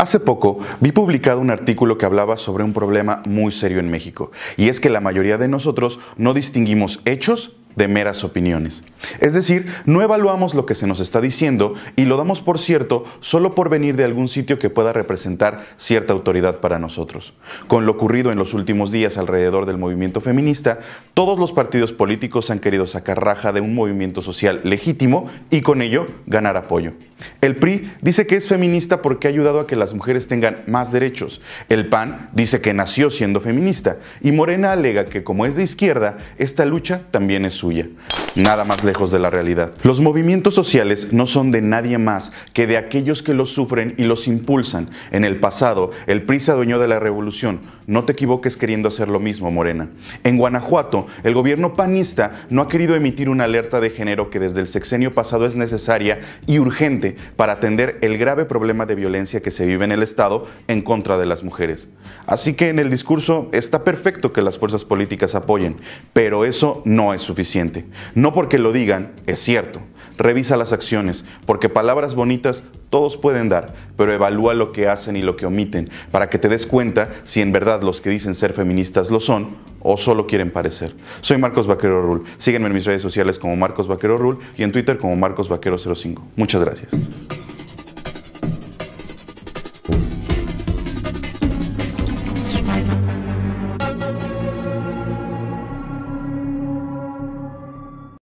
Hace poco vi publicado un artículo que hablaba sobre un problema muy serio en México, y es que la mayoría de nosotros no distinguimos hechos de meras opiniones. Es decir, no evaluamos lo que se nos está diciendo y lo damos por cierto solo por venir de algún sitio que pueda representar cierta autoridad para nosotros. Con lo ocurrido en los últimos días alrededor del movimiento feminista, todos los partidos políticos han querido sacar raja de un movimiento social legítimo y con ello ganar apoyo. El PRI dice que es feminista porque ha ayudado a que las mujeres tengan más derechos. El PAN dice que nació siendo feminista y Morena alega que como es de izquierda, esta lucha también es suya. Nada más lejos de la realidad. Los movimientos sociales no son de nadie más que de aquellos que los sufren y los impulsan. En el pasado, el PRI se adueñó de la revolución. No te equivoques queriendo hacer lo mismo, Morena. En Guanajuato, el gobierno panista no ha querido emitir una alerta de género que desde el sexenio pasado es necesaria y urgente para atender el grave problema de violencia que se vive en el Estado en contra de las mujeres. Así que en el discurso está perfecto que las fuerzas políticas apoyen, pero eso no es suficiente. No porque lo digan, es cierto. Revisa las acciones, porque palabras bonitas todos pueden dar, pero evalúa lo que hacen y lo que omiten, para que te des cuenta si en verdad los que dicen ser feministas lo son o solo quieren parecer. Soy Marcos Vaquero Rule. Sígueme en mis redes sociales como Marcos Vaquero Rule y en Twitter como Marcos Vaquero 05. Muchas gracias.